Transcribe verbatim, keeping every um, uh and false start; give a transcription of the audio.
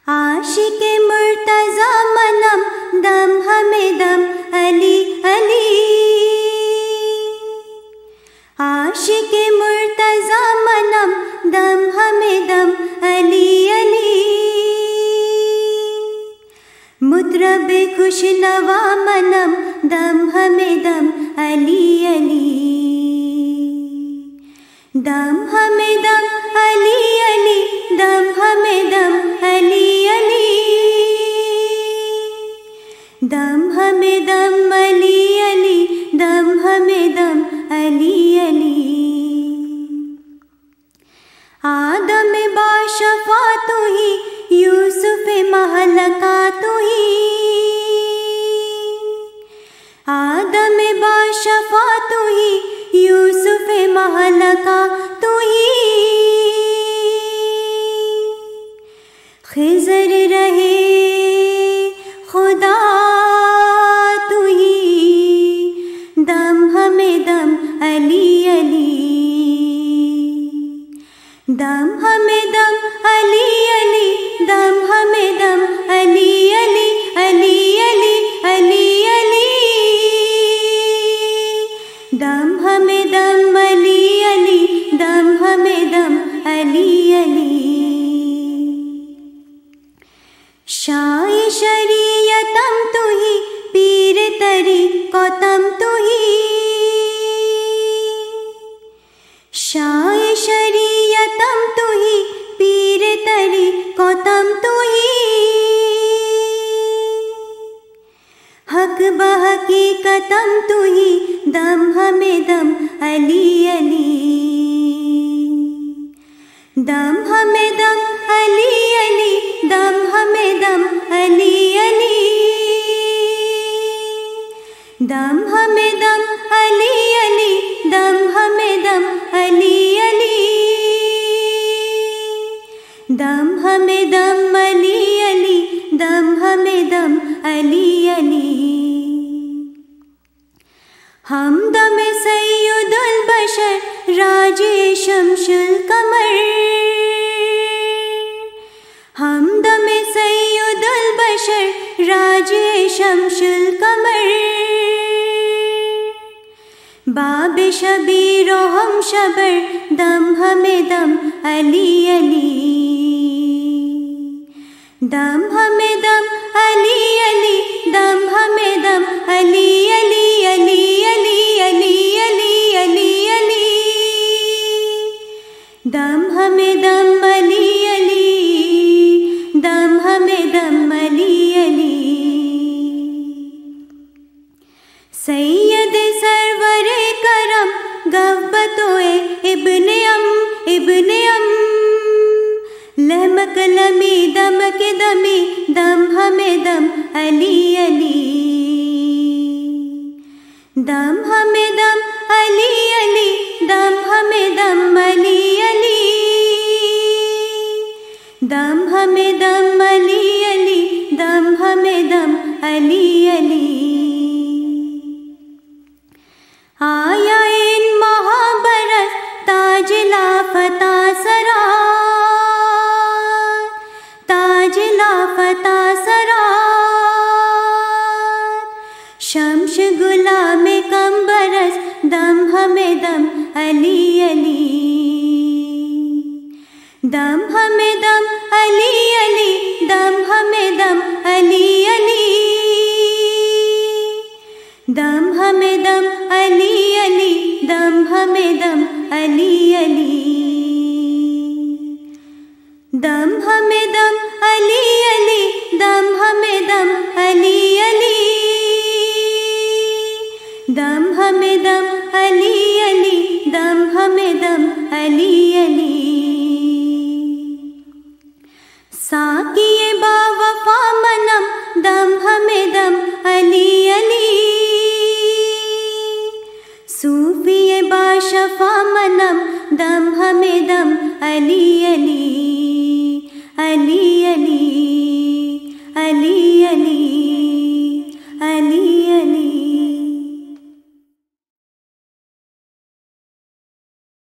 आशिके मुर्तज़ा मनम दम हमें दम अली अली। आशिके मुर्तज़ा मनम दम हमें दम अली अली। मुतरबे खुश नवा मनम दम हमें दम अली अली। दम हमें दम अली अली, दम हमें दम अली अली। दम हमें दम अली अली, दम हमें दम अली अली। आदम बाशफा तू ही, यूसुफ महलका तू ही। आदम बाशफा तू ही, यूसुफ महलका तू ही। खिज़र रहे खुदा तू ही। दम हमें दम अली अली। दम हमें दम अली अली, दम हमें दम अली अली अली अली अली अली। दम हमें दम अली अली, दम हमें दम अली अली। शाह शरीयतम तू ही, पीर तरीक़तम तू ही। शाह शरीयतम तू ही, पीर तरीक़तम तू ही। हक बहकीकतम तू ही, दम हमें दम अली अली। दम हमें दम अली अली, दम हमें दम अली अली। दम हमें दम अली अली, दम हमें दम अली अली। दम हमें दम अली अली, दम हमें दम अली अली। हमदम सैयदुल बशर, राजे शमशुल कमर। हमदम सैयदुल बशर, राजे शमशुल कमर। बाब शबीर हम शबर, दम हमें दम अली अली। दम हमें दम अली अली, दम हमें दम अली अली अली अली अली अली अली अली। दम हमें दम अली अली, दम हमें दम अली अली। सैयद सरवरे करम, गव्वतोए इब्ने अम इब्ने अम। लहमक लमी दमक दमी, दम हमें दम अली अली। दम हमें दम अली अली, दम हमें दम अली अली। दम हमें दम अली अली, दम हमें दम अली अली। आया इन महाबरस, ताज लाफता सरा। ताज लाफता सरा। शम्श गुलाम कम बरस, दम हमें दम अली अली। दम हमें दम अली अली, दम हमें दम अली अली। दम हमें दम अली अली, दम हमें दम अली अली। दम हमें दम अली अली, दम हमें दम अली अली। दम हमें दम अली अली, दम हमें दम अली अली। साकिए बावफा मनम, दम हमें दम अली अली। सूफिए बाशफा मनम, दम हमें दम अली अली अली अली अली अली।